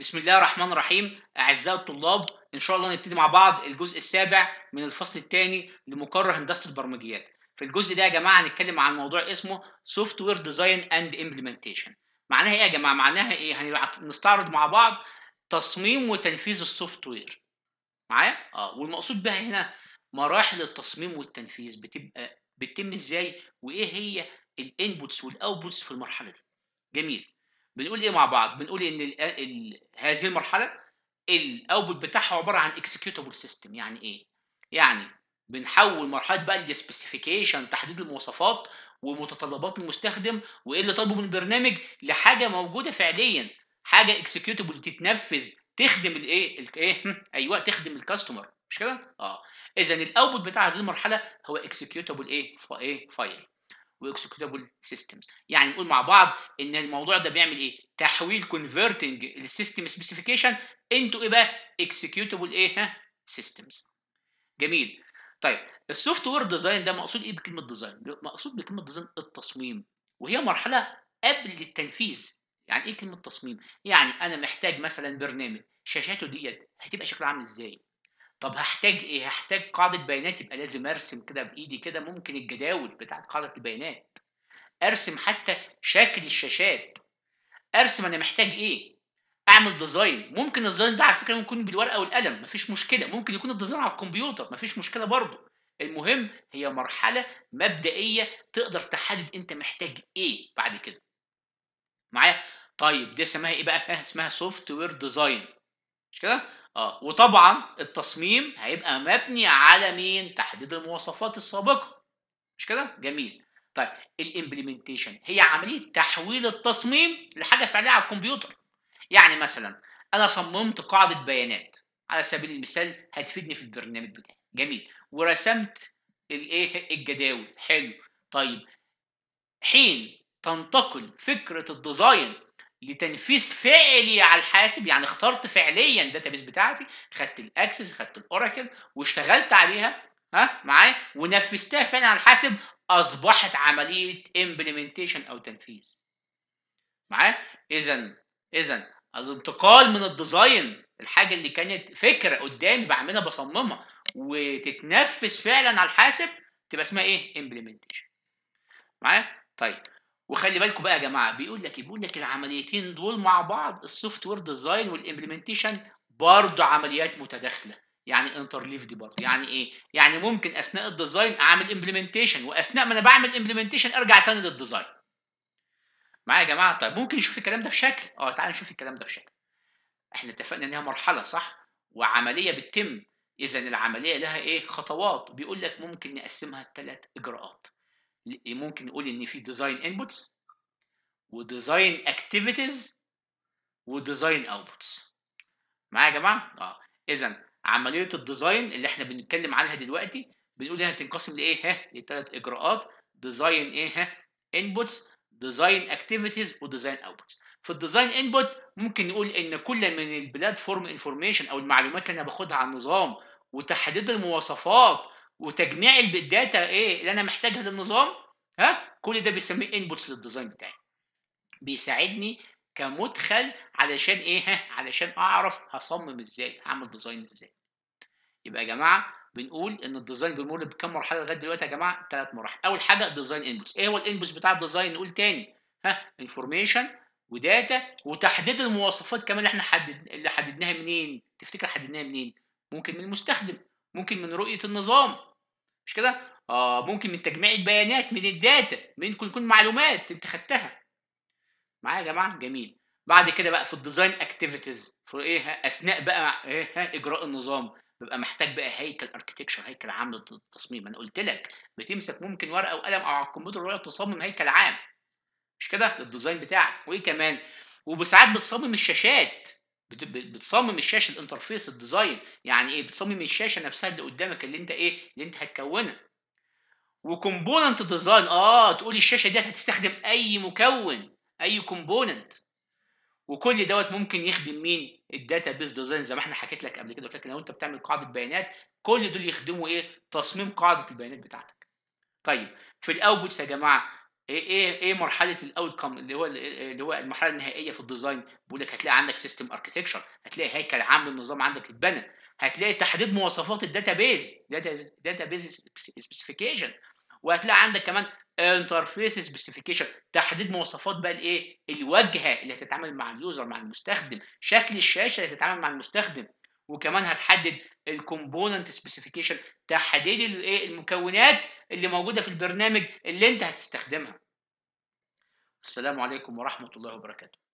بسم الله الرحمن الرحيم أعزائي الطلاب. إن شاء الله نبتدي مع بعض الجزء السابع من الفصل الثاني لمقرر هندسة البرمجيات. في الجزء ده يا جماعة هنتكلم عن موضوع اسمه Software Design and Implementation. معناها إيه يا جماعة؟ معناها إيه؟ نستعرض مع بعض تصميم وتنفيذ السوفت وير. معايا؟ والمقصود بها هنا مراحل التصميم والتنفيذ بتتم إزاي؟ وإيه هي الانبوتس والاوتبوتس في المرحلة دي. جميل. بنقول إيه مع بعض؟ بنقول إن هذه المرحلة الoutput بتاعها عبارة عن executable system. يعني إيه؟ يعني بنحوّل مرحلة بقى الspecification تحديد المواصفات ومتطلبات المستخدم وإيه اللي طالبه من البرنامج لحاجة موجودة فعليًا، حاجة executable تتنفّذ تخدم الإيه، إيه، أيوه تخدم الcustomer مش كده؟ إذًا الoutput بتاع هذه المرحلة هو executable file. واكسكيوتابل سيستمز. يعني نقول مع بعض ان الموضوع ده بيعمل ايه؟ تحويل كونفرتنج السيستم سبيسيفيكيشن انتو ايه بقى؟ اكسكيوتابل سيستمز. جميل. طيب السوفت وير ديزاين ده مقصود ايه بكلمه ديزاين؟ مقصود بكلمه ديزاين التصميم، وهي مرحله قبل التنفيذ. يعني ايه كلمه تصميم؟ يعني انا محتاج مثلا برنامج شاشاته ديت هتبقى شكلها عامل ازاي؟ طب هاحتاج إيه؟ هاحتاج قاعدة بيانات، يبقى لازم أرسم كده بإيدي كده ممكن الجداول بتاعة قاعدة البيانات، أرسم حتى شكل الشاشات، أرسم أنا محتاج إيه، أعمل ديزاين. ممكن الديزاين ده على فكرة يكون بالورقة والقلم ما فيش مشكلة، ممكن يكون الديزاين على الكمبيوتر ما فيش مشكلة برضه. المهم هي مرحلة مبدئية تقدر تحدد أنت محتاج إيه بعد كده. معايا؟ طيب دي اسمها إيه بقى؟ اسمها سوفت وير ديزاين. مش كده؟ وطبعًا التصميم هيبقى مبني على مين؟ تحديد المواصفات السابقة، مش كده؟ جميل. طيب الimplementation هي عملية تحويل التصميم لحاجة فعلية على الكمبيوتر. يعني مثلًا أنا صممت قاعدة بيانات على سبيل المثال هتفيدني في البرنامج بتاعي، جميل، ورسمت الجداول، حلو. طيب حين تنتقل فكرة الديزاين لتنفيذ فعلي على الحاسب، يعني اخترت فعليًا الداتابيس بتاعتي، خدت الأكسس، خدت الأوراكل واشتغلت عليها معايا، ونفذتها فعلًا على الحاسب، أصبحت عملية implementation أو تنفيذ. معايا؟ إذًا إذًا الانتقال من الديزاين الحاجة اللي كانت فكرة قدامي باعملها باصممها وتتنفذ فعلًا على الحاسب تبقى اسمها إيه؟ implementation. معايا؟ طيب وخلّي بالكم بقى يا جماعة بيقول لك إيه، بيقول لك العمليتين دول مع بعض الsoft ware design والimplementation برضه عمليات متداخلة، يعني interleaved برضه. يعني إيه؟ يعني ممكن أثناء الdesign أعمل implementation وأثناء ما أنا باعمل implementation أرجع تاني للdesign. معايا يا جماعة؟ طيب ممكن نشوف الكلام ده بشكل، تعالَ نشوف الكلام ده بشكل. إحنا اتفقنا إن هي مرحلة صح؟ وعملية بتتم، إذًا العملية لها إيه، خطوات. بيقول لك ممكن نقسّمها ل3 إجراءات. ممكن نقول إن في design inputs وdesign activities وdesign outputs. معايا يا جماعة؟ إذًا عملية الdesign اللي إحنا بنتكلم عنها دلوقتي بنقول إنها تنقسم لإيه؟ ل3 إجراءات. design inputs design activities وdesign outputs. في الdesign input ممكن نقول إن كل من الplatform information أو المعلومات اللي أنا باخدها عن النظام وتحديد المواصفات وتجميع الdata اللي أنا محتاجها للنظام، كل ده بنسميه inputs للdesign بتاعي. بيساعدني كمدخل علشان علشان أعرف هاصمم إزاي، هاعمل design إزاي. يبقى يا جماعة بنقول إن الdesign بيمُر بكام مرحلة لغاية دلوقتي يا جماعة؟ 3 مراحل. أول حاجة design inputs. إيه هو الinputs بتاع الdesign؟ نقول تاني، information وdata وتحديد المواصفات كمان اللي إحنا اللي حددناها منين؟ تفتكر حددناها منين؟ ممكن من المستخدم، ممكن من رؤية النظام، مش كده؟ ممكن من تجميع البيانات، من الdata، ممكن يكون معلومات أنت خدتها. معايا يا جماعة؟ جميل. بعد كده بقى في الdesign activities في أثناء بقى إجراء النظام، بابقى محتاج بقى هيكل architecture، هيكل عام للتصميم. أنا قُلت لك بتمسك ممكن ورقة وقلم أو على الكمبيوتر وتقعد تصمم هيكل عام، مش كده؟ للdesign بتاعك. وإيه كمان؟ وساعات بتصمم الشاشات، بتصمم الشاشة الinterface الdesign. يعني إيه؟ بتصمم الشاشة نفسها اللي قدامك اللي أنت اللي أنت هتكوّنها. وcomponent design، تقول الشاشة ديّة هتستخدم أي مكون، أي component. وكل دوّة ممكن يخدم مين؟ الdatabase design زي ما إحنا حكيت لك قبل كده، قُلت لك لو أنت بتعمل قاعدة بيانات كل دول يخدموا تصميم قاعدة البيانات بتاعتك. طيب في الoutputs يا جماعة إيه مرحلة الoutcome اللي هو المرحلة النهائية في الdesign. بيقول لك هتلاقي عندك system architecture، هتلاقي هيكل عام للنظام عندك اتبنى، هتلاقي تحديد مواصفات الdatabase specification، وهتلاقي عندك كمان interface specification، تحديد مواصفات بقى الإيه، الواجهة اللي هتتعامل مع الuser مع المستخدم، شكل الشاشة اللي هتتعامل مع المستخدم، وكمان هتحدد الcomponent specification، تحديد الإيه، المكونات اللي موجودة في البرنامج اللي أنت هتستخدمها. السلام عليكم ورحمة الله وبركاته.